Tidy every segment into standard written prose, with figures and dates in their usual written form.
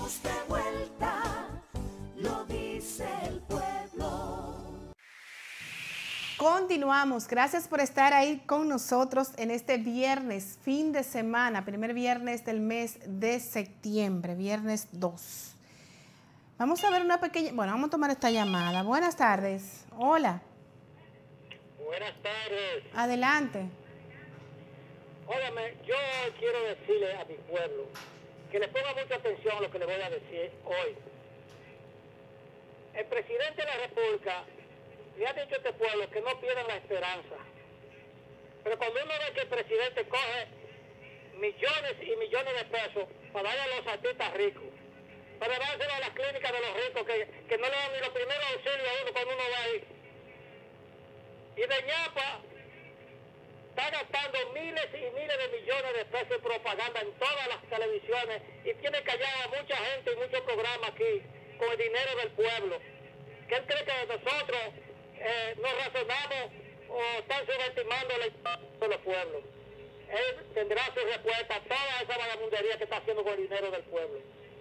estamos de vuelta, lo dice el pueblo. Continuamos, gracias por estar ahí con nosotros en este viernes, fin de semana, primer viernes del mes de septiembre, viernes 2. Vamos a ver una pequeña, vamos a tomar esta llamada. Buenas tardes, hola. Buenas tardes. Adelante. Óigame, yo quiero decirle a mi pueblo que le ponga mucha atención a lo que le voy a decir hoy. El presidente de la República le ha dicho a este pueblo que no pierdan la esperanza. Pero cuando uno ve que el presidente coge millones y millones de pesos para darle a los artistas ricos, para dárselo a las clínicas de los ricos que no le dan ni los primeros auxilios a uno cuando uno va ahí. Y de ñapa está gastando miles y miles de millones de pesos en propaganda en todas las televisiones y tiene callado a mucha gente y muchos programas aquí con el dinero del pueblo. Que él cree que nosotros nos razonamos o están subestimando la historia de los pueblos. Él tendrá su respuesta a toda esa vagabundería que está haciendo con el dinero del pueblo.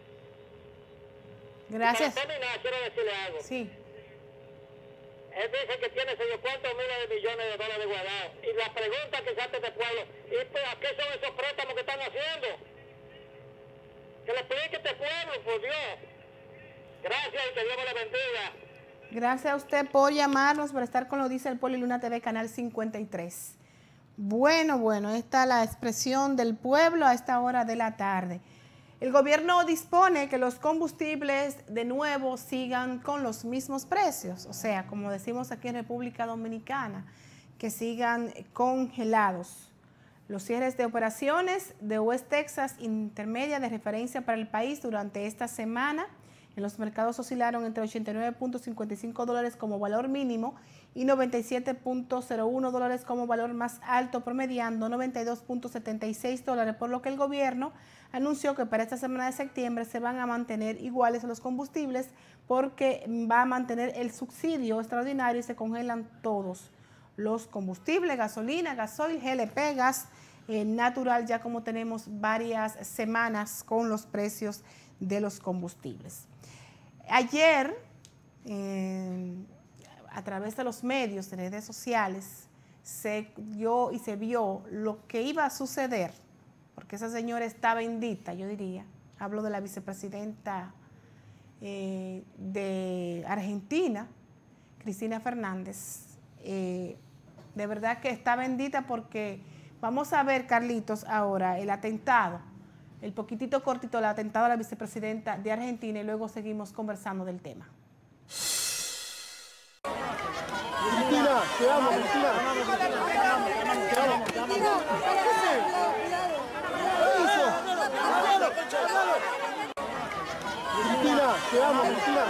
Gracias. Y para terminar, quiero decirle algo. Sí. Él dice que tiene sé yo cuántos miles de millones de dólares guardados. Y la pregunta que se hace de pueblo, ¿y a qué son esos préstamos que están haciendo? Que le explique este pueblo, por Dios. Gracias y que Dios me le bendiga. Gracias a usted por llamarnos, por estar con Lo Dice el Pueblo y Luna TV, Canal 53. Bueno, esta es la expresión del pueblo a esta hora de la tarde. El gobierno dispone que los combustibles de nuevo sigan con los mismos precios, o sea, como decimos aquí en República Dominicana, que sigan congelados. Los cierres de operaciones de West Texas intermedia de referencia para el país durante esta semana en los mercados oscilaron entre $89.55 como valor mínimo y $97.01 como valor más alto, promediando $92.76, por lo que el gobierno anunció que para esta semana de septiembre se van a mantener iguales los combustibles porque va a mantener el subsidio extraordinario y se congelan todos los combustibles, gasolina, gasoil, GLP, gas natural, ya como tenemos varias semanas con los precios de los combustibles. Ayer, a través de los medios, de redes sociales, se vio lo que iba a suceder, porque esa señora está bendita, yo diría. Hablo de la vicepresidenta de Argentina, Cristina Fernández. De verdad que está bendita porque vamos a ver, Carlitos, ahora el atentado, el poquitito cortito, el atentado a la vicepresidenta de Argentina, y luego seguimos conversando del tema. Cristina, te amo, Cristina. Cristina, te amo, Cristina.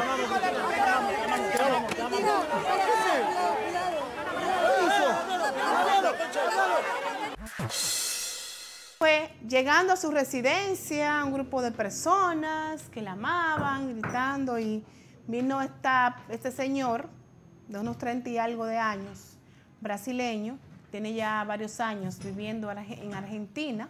Fue llegando a su residencia un grupo de personas que la amaban, gritando, y vino este señor de unos 30 y algo de años, brasileño, tiene ya varios años viviendo en Argentina.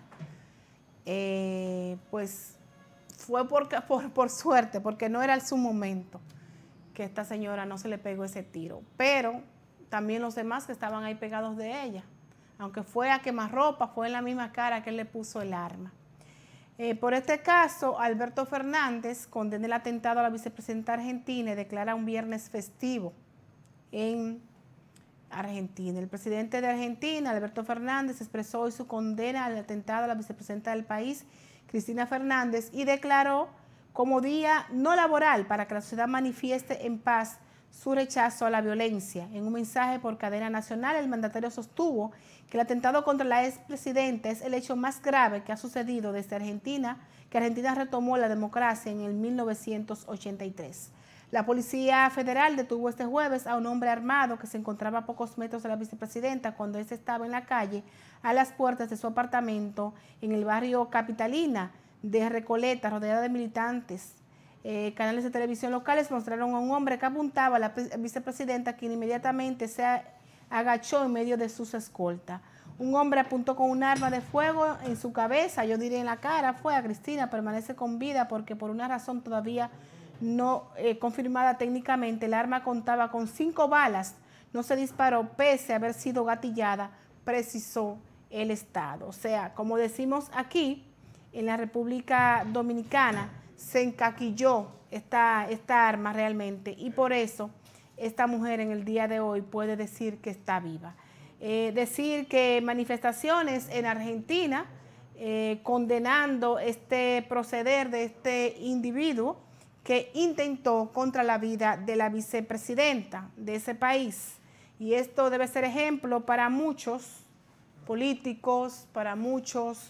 Pues fue por suerte, porque no era su momento que esta señora no se le pegó ese tiro, pero también los demás que estaban ahí pegados de ella, aunque fue a quemarropa, fue en la misma cara que él le puso el arma. Por este caso, Alberto Fernández condena el atentado a la vicepresidenta argentina y declara un viernes festivo en Argentina. El presidente de Argentina, Alberto Fernández, expresó hoy su condena al atentado a la vicepresidenta del país, Cristina Fernández, y declaró como día no laboral para que la sociedad manifieste en paz su rechazo a la violencia. En un mensaje por cadena nacional, el mandatario sostuvo que el atentado contra la expresidenta es el hecho más grave que ha sucedido desde Argentina, que Argentina retomó la democracia en el 1983. La Policía Federal detuvo este jueves a un hombre armado que se encontraba a pocos metros de la vicepresidenta cuando éste estaba en la calle a las puertas de su apartamento en el barrio Capitalina de Recoleta, rodeada de militantes. Canales de televisión locales mostraron a un hombre que apuntaba a la vicepresidenta, quien inmediatamente se agachó en medio de sus escoltas. Un hombre apuntó con un arma de fuego en su cabeza, yo diré en la cara, fue a Cristina, permanece con vida porque por una razón todavía no confirmada técnicamente, el arma contaba con 5 balas, no se disparó pese a haber sido gatillada, precisó el Estado. O sea, como decimos aquí, en la República Dominicana, se encaquilló esta arma realmente y por eso esta mujer en el día de hoy puede decir que está viva. Decir que manifestaciones en Argentina condenando este proceder de este individuo que intentó contra la vida de la vicepresidenta de ese país. Y esto debe ser ejemplo para muchos políticos, para muchos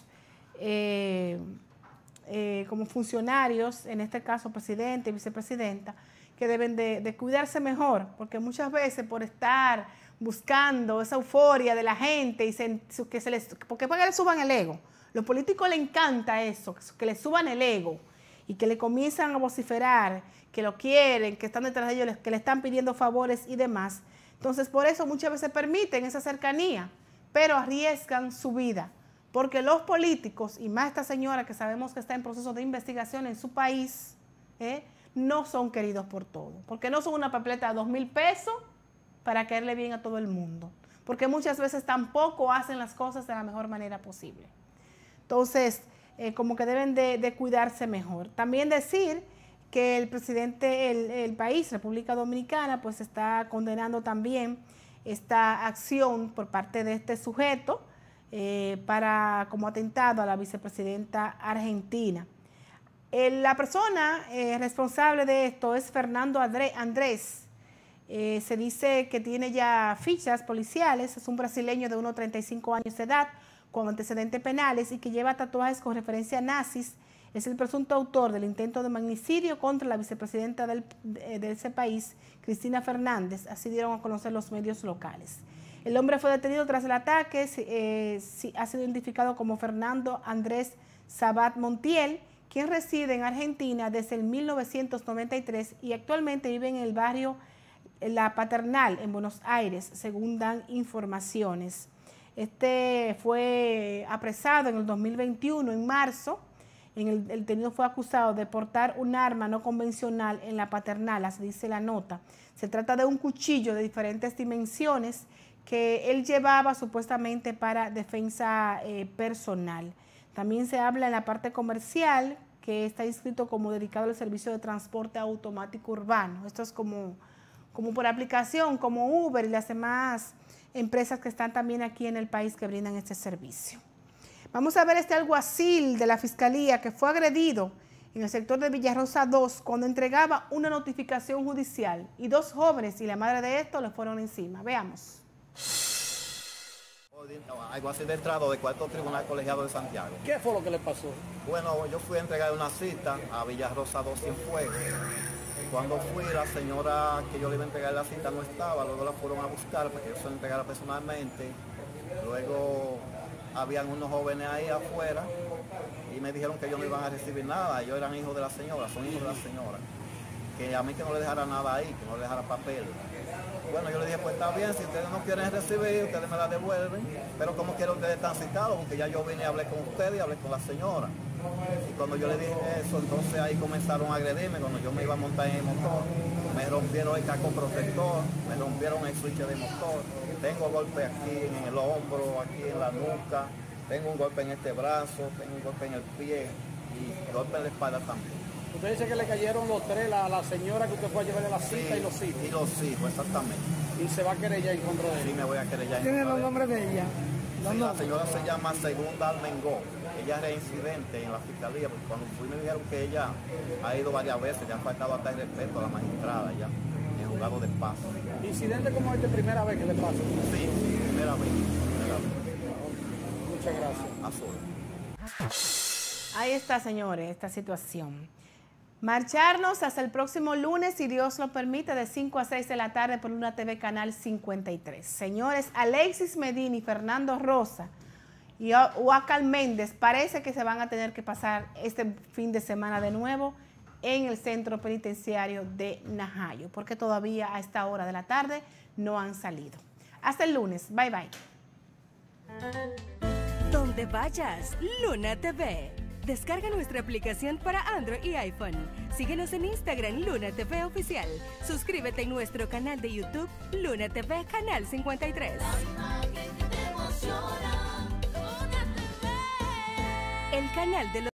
como funcionarios, en este caso presidente y vicepresidenta, que deben de cuidarse mejor, porque muchas veces por estar buscando esa euforia de la gente y porque para que le suban el ego. Los políticos les encanta eso, que le suban el ego y que le comienzan a vociferar, que lo quieren, que están detrás de ellos, que le están pidiendo favores y demás. Entonces, por eso muchas veces permiten esa cercanía, pero arriesgan su vida, porque los políticos, y más esta señora que sabemos que está en proceso de investigación en su país, no son queridos por todos, porque no son una papeleta de 2,000 pesos para caerle bien a todo el mundo, porque muchas veces tampoco hacen las cosas de la mejor manera posible. Entonces, como que deben de cuidarse mejor. También decir que el presidente, el país, República Dominicana, pues está condenando también esta acción por parte de este sujeto como atentado a la vicepresidenta argentina. La persona responsable de esto es Fernando Andrés. Se dice que tiene ya fichas policiales, es un brasileño de unos 35 años de edad, con antecedentes penales y que lleva tatuajes con referencia a nazis. Es el presunto autor del intento de magnicidio contra la vicepresidenta de ese país, Cristina Fernández, así dieron a conocer los medios locales. El hombre fue detenido tras el ataque, ha sido identificado como Fernando Andrés Sabat Montiel, quien reside en Argentina desde el 1993 y actualmente vive en el barrio La Paternal, en Buenos Aires, según dan informaciones. Este fue apresado en el 2021, en marzo. El detenido fue acusado de portar un arma no convencional en La Paternal, así dice la nota. Se trata de un cuchillo de diferentes dimensiones que él llevaba supuestamente para defensa personal. También se habla en la parte comercial que está inscrito como dedicado al servicio de transporte automático urbano. Esto es como por aplicación, como Uber y las demás empresas que están también aquí en el país que brindan este servicio. Vamos a ver este alguacil de la Fiscalía que fue agredido en el sector de Villarrosa 2 cuando entregaba una notificación judicial y 2 jóvenes y la madre de estos le fueron encima. Veamos. Alguacil de entrado de Cuarto Tribunal Colegiado de Santiago. ¿Qué fue lo que le pasó? Bueno, yo fui a entregar una cita a Villarrosa 2 Cienfuegos. Cuando fui, la señora que yo le iba a entregar la cita no estaba, luego la fueron a buscar para que yo se la entregara personalmente. Luego habían unos jóvenes ahí afuera y me dijeron que ellos no iban a recibir nada, ellos eran hijos de la señora, son hijos de la señora. Que a mí que no le dejara nada ahí, que no le dejara papel. Bueno, yo le dije, pues está bien, si ustedes no quieren recibir, ustedes me la devuelven, pero como quiera ustedes están citados, porque ya yo vine y hablé con ustedes y hablé con la señora. Y cuando yo le dije eso, entonces ahí comenzaron a agredirme, cuando yo me iba a montar en el motor, me rompieron el casco protector, me rompieron el switch de motor, tengo golpe aquí en el hombro, aquí en la nuca, tengo un golpe en este brazo, tengo un golpe en el pie y golpe en la espalda también. Usted dice que le cayeron los 3, la señora que usted fue a llevarle la cita, sí, y los hijos. Y los hijos, exactamente. ¿Y se va a querellar en contra de ella? Sí, me voy a querellar en contra de ella. ¿Tiene los nombres de ella? Sí, la señora se llama Segunda Almengó. Ella es reincidente en la fiscalía, porque cuando fui me dijeron que ella ha ido varias veces, ya ha faltado hasta el respeto a la magistrada ya, en el juzgado de paz. ¿Incidente como este primera vez que le pasa? Sí, primera vez. Muchas gracias. A sola. Ahí está, señores, esta situación. Marcharnos hasta el próximo lunes, si Dios lo permite, de 5 a 6 de la tarde por Luna TV Canal 53. Señores, Alexis Medina y Fernando Rosa y Huacal Méndez parece que se van a tener que pasar este fin de semana de nuevo en el centro penitenciario de Najayo, porque todavía a esta hora de la tarde no han salido. Hasta el lunes. Bye, bye. Donde vayas, Luna TV. Descarga nuestra aplicación para Android y iPhone. Síguenos en Instagram, Luna TV Oficial. Suscríbete en nuestro canal de YouTube, Luna TV Canal 53. El canal de los